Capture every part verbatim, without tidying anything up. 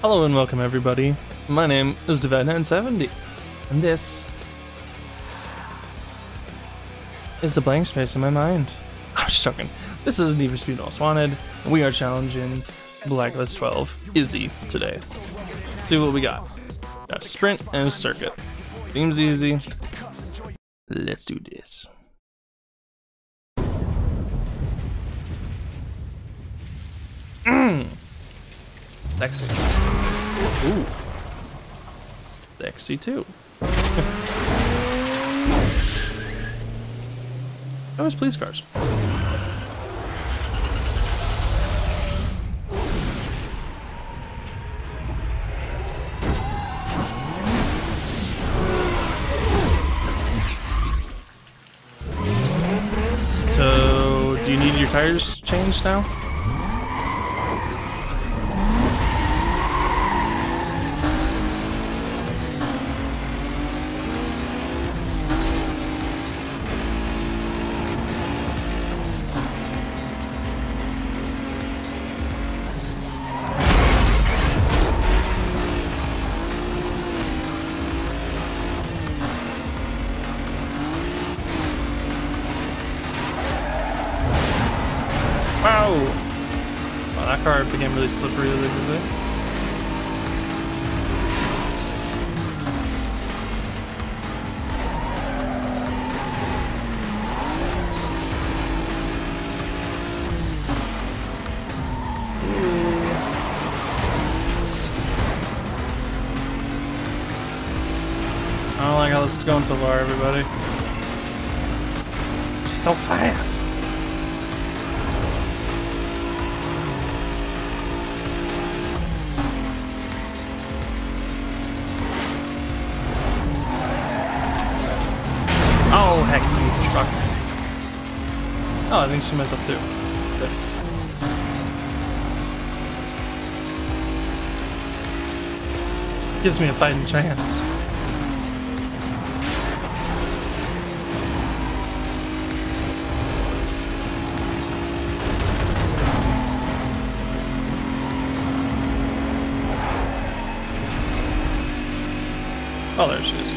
Hello and welcome everybody. My name is Devet nine seventy, and this is the blank space in my mind. I'm just joking. This is Need for Speed Most Wanted, and we are challenging Blacklist twelve Izzy today. Let's see what we got. Got a sprint and a circuit. Seems easy. Let's do this. Mmm. Sexy. Ooh. Sexy too. That was police cars. So, do you need your tires changed now? Wow! Wow, that car became really slippery really quickly. I don't like how this is going so far, everybody. She's so fast. Oh, heck, you truck. Oh, I think she messed up too. Good. Gives me a fighting chance. Oh, there she is.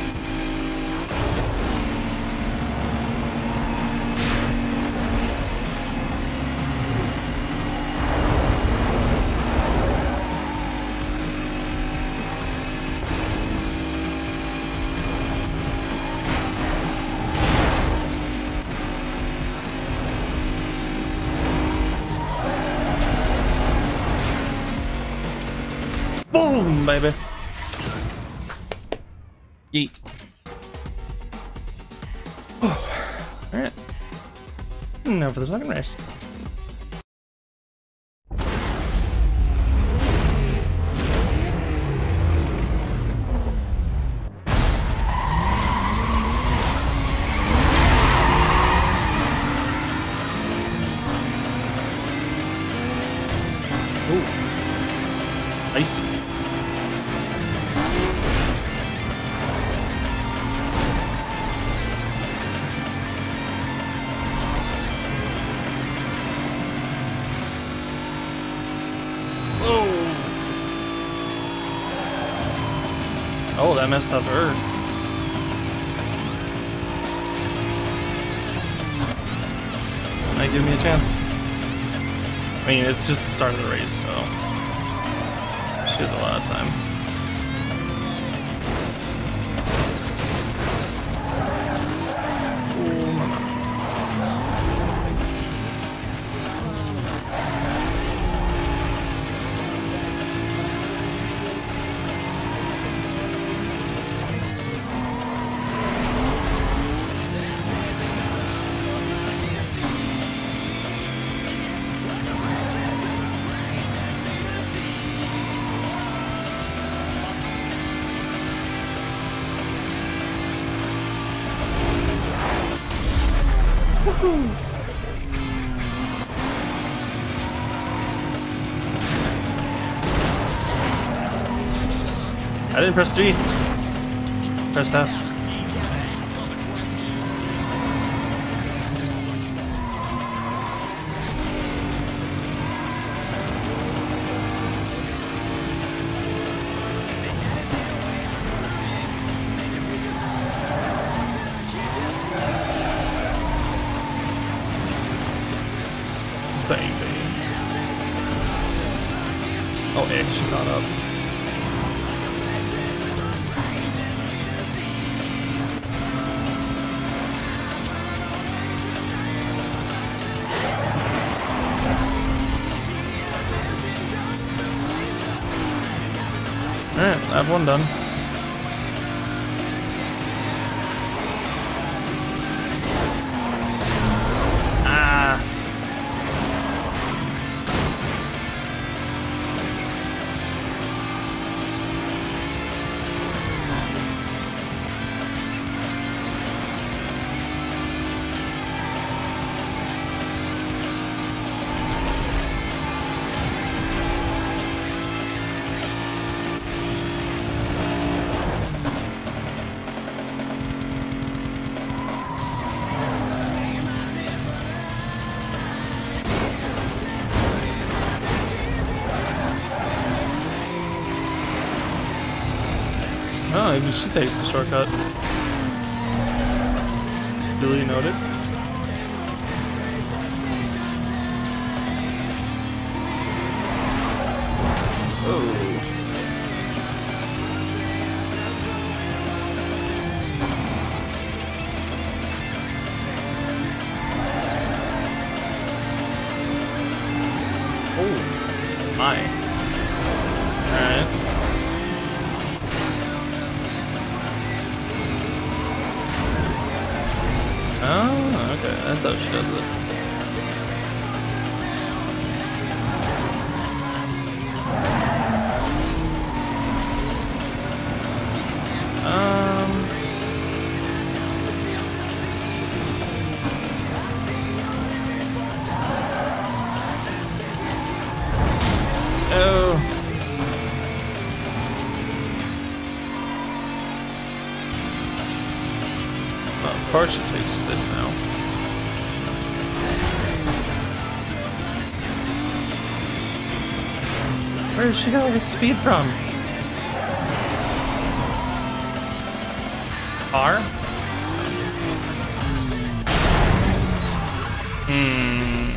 Boom, baby. Yeet. Oh, alright. Now for the second race. Ooh. Icy. Oh, that messed up her. Might give me a chance. I mean, it's just the start of the race, so she has a lot of time. Oh, mama. I didn't press G. Press F. lap one done. Ah. Oh, maybe she takes the shortcut. Duly noted. Oh. Oh, my. Alright. Oh, okay. That's how she does it. Um. Oh. Well, of course she takes this now. Where did she get all this speed from? R? Hmm.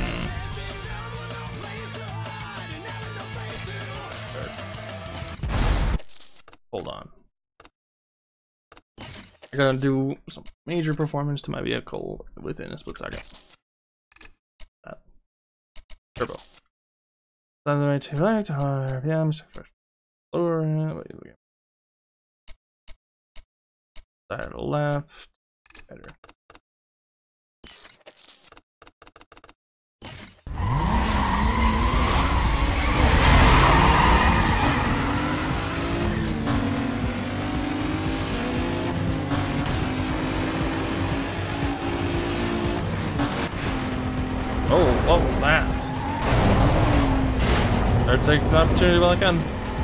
Hold on. I gotta do some major performance to my vehicle within a split second. That. Turbo. Down the right to right, R P M, lower, side to left, better. Oh, what was that? Better take the opportunity while I can.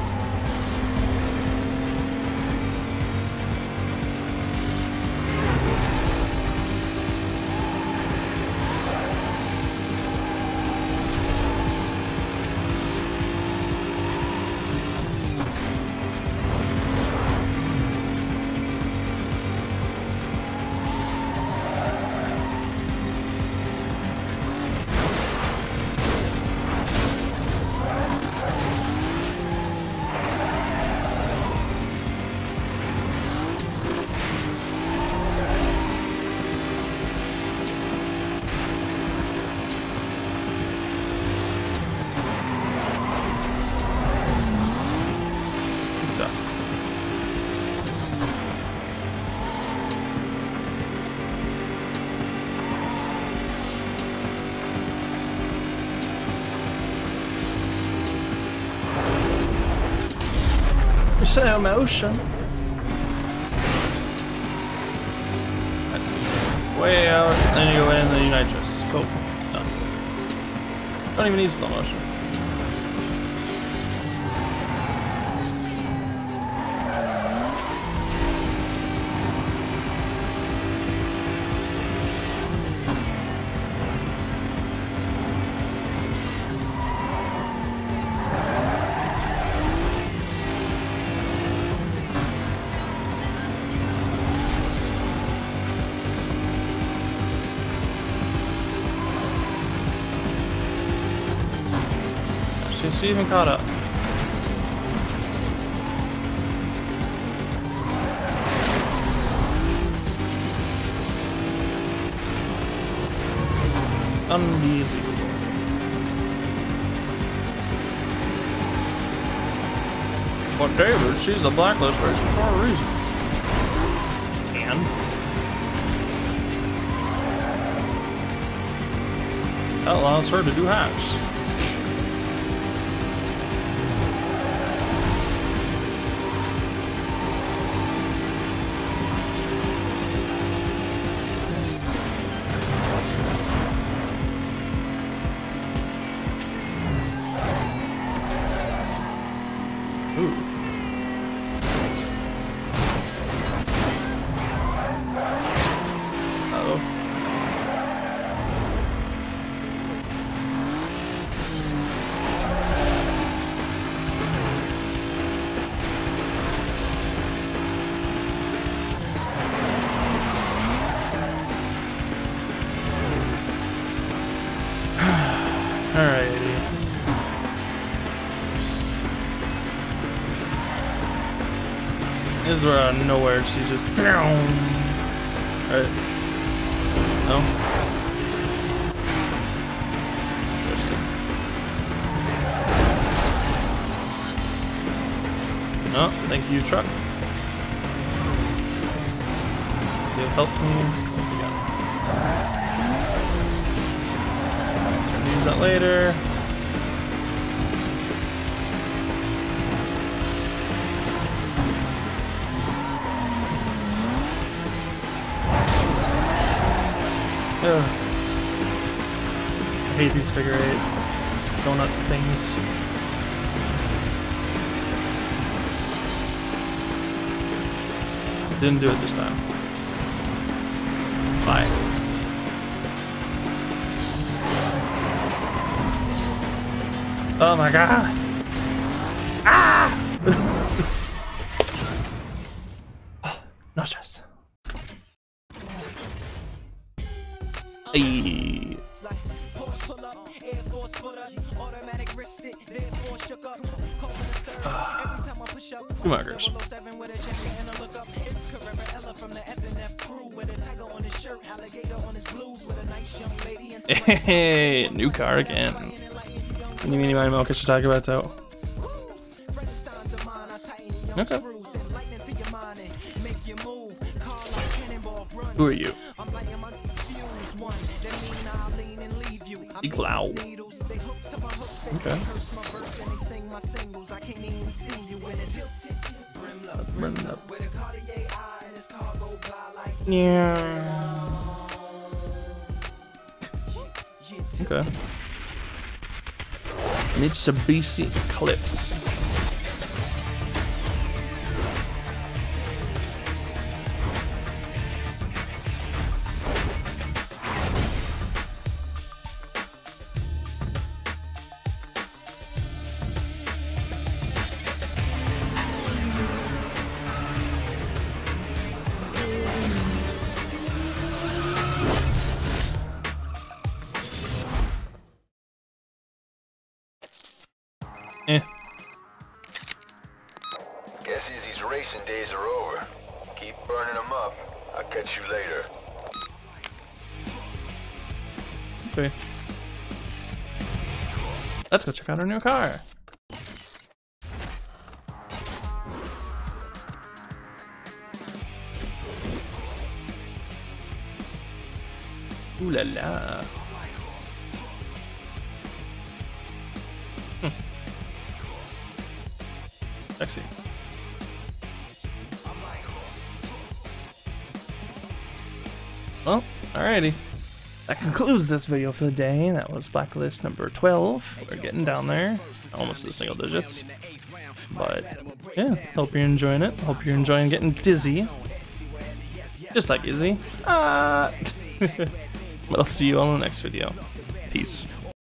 Slow motion. That's it. Way out, then you go in, then you nitrous. Cool. Done. Don't even need slow motion. She even caught up. Unbelievable. But David, she's a blacklist racer for a reason. And? That allows her to do hacks. Alrighty. This is where out of nowhere she just. Alright. No? No, thank you, truck. You'll help me. What's he got? Use that later. Ugh. I hate these figure eight donut things. Didn't do it this time. Bye. Oh my god. Ah! No stress. Hey. Two markers. Hey, new car again. Any meeny miny milk I should talk about though. Okay. Who are you? Iglow. Okay. Run up. Yeah. Okay. Mitsubishi Eclipse. Eh. Guess Izzy's racing days are over. Keep burning them up. I'll catch you later. Okay. Let's go check out our new car. Ooh la la. Hmm. Sexy. Well, alrighty. That concludes this video for the day. That was Blacklist number twelve. We're getting down there. Almost to single digits. But, yeah. Hope you're enjoying it. Hope you're enjoying getting dizzy. Just like Izzy. Ah. But I'll see you on the next video. Peace.